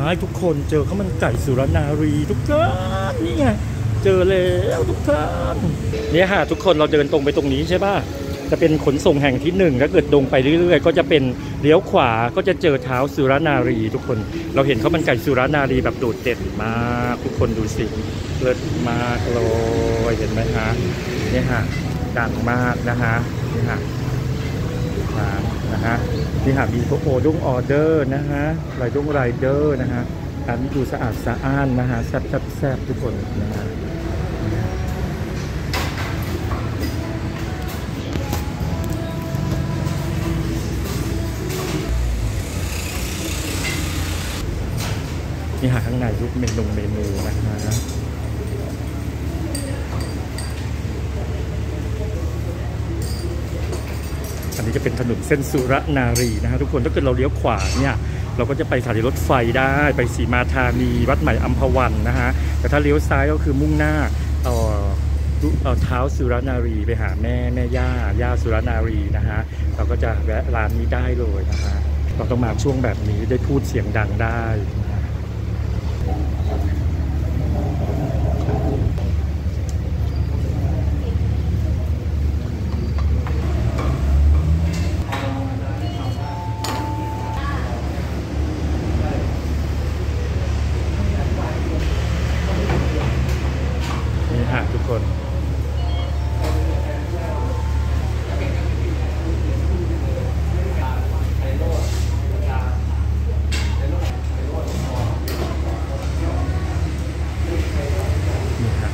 ทุกคนเจอข้าวมันไก่สุรนารีทุกท่านนี่ไงเจอแล้วทุกท่านเนี่ยฮะทุกคนเราเดินตรงไปตรงนี้ใช่ป่ะจะเป็นขนส่งแห่งที่หนึ่งถ้าเกิดตรงไปเรื่อยๆก็จะเป็นเลี้ยวขวาก็จะเจอเท้าสุรนารีทุกคนเราเห็นข้าวมันไก่สุรนารีแบบโดดเด่นมากทุกคนดูสิเลิศมากเลยเห็นไหมฮะเนี่ยฮะดังมากนะฮะนี่ฮะนะฮะนี่ฮะมีพวกออเดอร์นะฮะไรเดอร์นะฮะอันนี้ดูสะอาดสะอ้านนะฮะแซ่บทุกคนนะฮะนี่หาข้างในรูปเมนูนะคะอันนี้จะเป็นถนนเส้นสุรนารีนะฮะทุกคนถ้าเกิดเราเลี้ยวขวาเนี่ยเราก็จะไปสถานีรถไฟได้ไปสีมาธานีวัดใหม่อัมพวันนะฮะแต่ถ้าเลี้ยวซ้ายก็คือมุ่งหน้าเท้าสุรนารีไปหาแม่ย่าสุรนารีนะฮะเราก็จะแวะร้านนี้ได้เลยนะฮะเราต้องมาช่วงแบบนี้ได้พูดเสียงดังได้ทุกคนนี่ครับ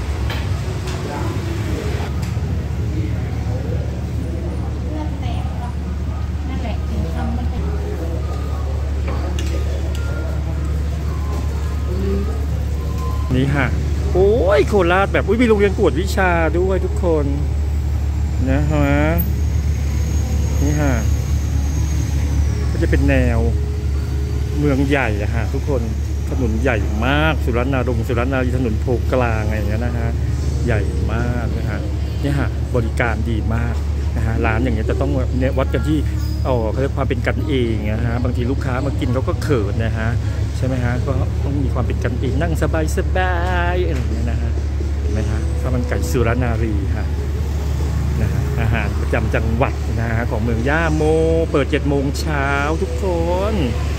นี่ฮะโอ้ยโคราชแบบมีโรงเรียนกวดวิชาด้วยทุกคนนะฮะนี่ฮะก็จะเป็นแนวเมืองใหญ่อะฮะทุกคนถนนใหญ่มากสุรนารีถนนโพกลางอะไรอย่างเงี้ยนะฮะใหญ่มากนะฮะนี่ฮะบริการดีมากนะฮะร้านอย่างเงี้ยจะต้องเนี่ยวัดกันที่เขาเรียกความเป็นกันเองนะฮะบางทีลูกค้ามากินเขาก็เขินนะฮะใช่ไหมฮะก็ต้องมีความเป็นกันเองนั่งสบายอะไรอย่างเงี้ยนะฮะเห็นไหมฮะข้าวมันไก่สุรนารีฮะนะฮะอาหารประจำจังหวัดนะฮะของเมืองย่าโมเปิด7 โมงเช้าทุกคน